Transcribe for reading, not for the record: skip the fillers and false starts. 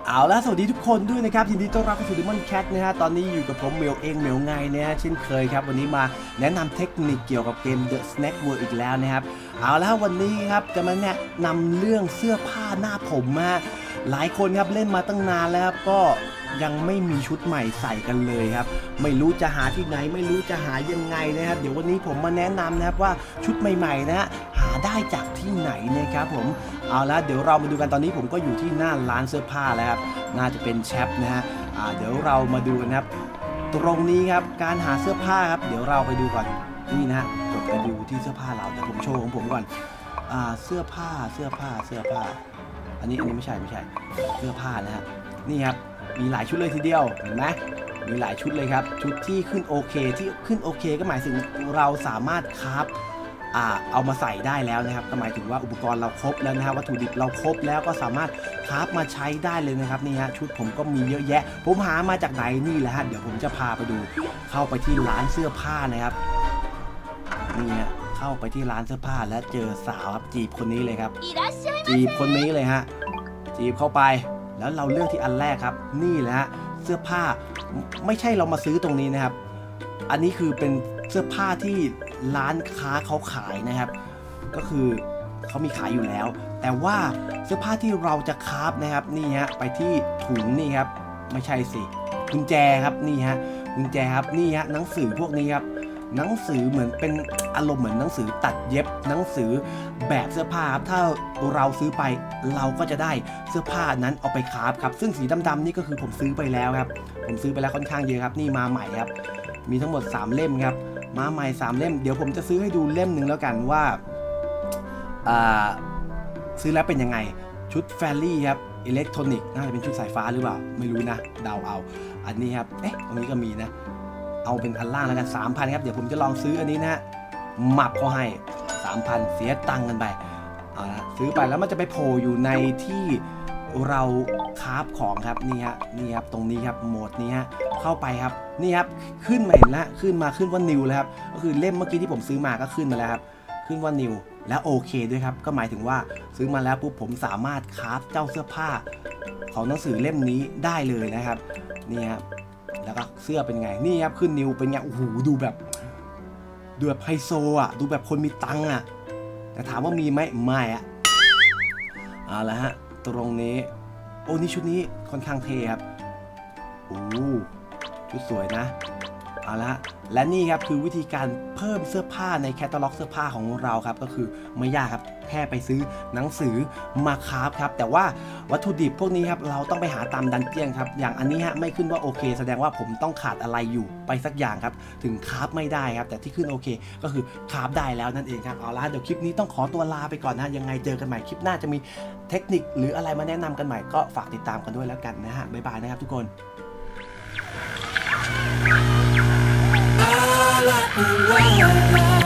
เอาละสวัสดีทุกคนด้วยนะครับยินดีต้อนรับเข้าสู่ Demon Cat นะฮะตอนนี้อยู่กับผมเหมียวเองเหมียวไงนะฮะเช่นเคยครับวันนี้มาแนะนำเทคนิคเกี่ยวกับเกม The Snack World อีกแล้วนะครับเอาละวันนี้ครับจะมาแนะนำเรื่องเสื้อผ้าหน้าผมมาหลายคนครับเล่นมาตั้งนานแล้วครับก็ยังไม่มีชุดใหม่ใส่กันเลยครับไม่รู้จะหาที่ไหนไม่รู้จะหายังไงนะครับเดี๋ยววันนี้ผมมาแนะนำนะครับว่าชุดใหม่ๆนะฮะหาได้จากที่ไหนนะครับผมเอาละเดี๋ยวเรามาดูกันตอนนี้ผมก็อยู่ที่หน้าร้านเสื้อผ้าแล้วครับน่าจะเป็นแชปนะฮะเดี๋ยวเรามาดูกันครับตรงนี้ครับการหาเสื้อผ้าครับเดี๋ยวเราไปดูก่อนนี่นะฮะกดไปดูที่เสื้อผ้าเราแต่ผมโชว์ของผมก่อนเสื้อผ้าอันนี้ไม่ใช่เสื้อผ้านะฮะนี่ครับมีหลายชุดเลยทีเดียวเห็นไหมมีหลายชุดเลยครับชุดที่ขึ้นโอเคก็หมายถึงเราสามารถคราฟเอามาใส่ได้แล้วนะครับก็หมายถึงว่าอุปกรณ์เราครบแล้วนะฮะวัตถุดิบเราครบแล้วก็สามารถคราฟมาใช้ได้เลยนะครับนี่ฮะชุดผมก็มีเยอะแยะผมหามาจากไหนนี่แหละฮะเดี๋ยวผมจะพาไปดูเข้าไปที่ร้านเสื้อผ้านะครับนี่ฮะเข้าไปที่ร้านเสื้อผ้าและเจอสาวครับจีบคนนี้เลยครับจีบคนนี้เลยฮะจีบเข้าไปแล้วเราเลือกที่อันแรกครับนี่แหละฮะเสื้อผ้าไม่ใช่เรามาซื้อตรงนี้นะครับอันนี้คือเป็นเสื้อผ้าที่ร้านค้าเขาขายนะครับก็คือเขามีขายอยู่แล้วแต่ว่าเสื้อผ้าที่เราจะคราฟนะครับนี่ฮะไปที่ถุงนี่ครับไม่ใช่สิกุญแจครับนี่ฮะกุญแจครับนี่ฮะหนังสือพวกนี้ครับหนังสือเหมือนเป็นอารมณ์เหมือนหนังสือตัดเย็บหนังสือแบบเสื้อผ้าครับถ้าเราซื้อไปเราก็จะได้เสื้อผ้านั้นเอาไปคราฟครับซึ่งสีดำๆนี่ก็คือผมซื้อไปแล้วครับผมซื้อไปแล้วค่อนข้างเยอะครับนี่มาใหม่ครับมีทั้งหมด3เล่มครับมาใหม่3เล่มเดี๋ยวผมจะซื้อให้ดูเล่มหนึ่งแล้วกันว่าซื้อแล้วเป็นยังไงชุดแฟรี่ครับอิเล็กทรอนิกส์น่าจะเป็นชุดสายฟ้าหรือเปล่าไม่รู้นะเดาเอาอันนี้ครับตรงนี้ก็มีนะเอาเป็นอันล่างแล้วกัน 3,000 ครับเดี๋ยวผมจะลองซื้ออันนี้นะหมับเขาให้ 3,000 เสียตังค์กันไปเอาละซื้อไปแล้วมันจะไปโผล่อยู่ในที่เราคราฟของครับนี่ครับตรงนี้ครับโหมดนี้ฮะเข้าไปครับนี่ครับขึ้นมาเห็นแล้วขึ้นว่านิวแล้วครับก็คือเล่มเมื่อกี้ที่ผมซื้อมาก็ขึ้นมาแล้วครับขึ้นว่านิวและโอเคด้วยครับก็หมายถึงว่าซื้อมาแล้วปุ๊บผมสามารถคราฟเจ้าเสื้อผ้าของหนังสือเล่มนี้ได้เลยนะครับนี่ครับแล้วก็เสื้อเป็นไงนี่ครับขึ้นนิวเป็นไงโอ้โหดูแบบไฮโซอ่ะดูแบบคนมีตังค์อ่ะแต่ถามว่ามีไหมไม่อ่ะเอาละฮะตรงนี้โอ้นี่ชุดนี้ค่อนข้างเท่ครับโอ้ชุดสวยนะเอาละและนี่ครับคือวิธีการเพิ่มเสื้อผ้าในแคตตาล็อกเสื้อผ้าของเราครับก็คือไม่ยากครับแค่ไปซื้อหนังสือมาคราฟครับแต่ว่าวัตถุดิบพวกนี้ครับเราต้องไปหาตามดันเจี้ยนครับอย่างอันนี้ฮะไม่ขึ้นว่าโอเคแสดงว่าผมต้องขาดอะไรอยู่ไปสักอย่างครับถึงคราฟไม่ได้ครับแต่ที่ขึ้นโอเคก็คือคราฟได้แล้วนั่นเองครับเอาละเดี๋ยวคลิปนี้ต้องขอตัวลาไปก่อนนะยังไงเจอกันใหม่คลิปหน้าจะมีเทคนิคหรืออะไรมาแนะนำกันใหม่ก็ฝากติดตามกันด้วยแล้วกันนะฮะบ๊ายบายนะครับทุกคนla la la la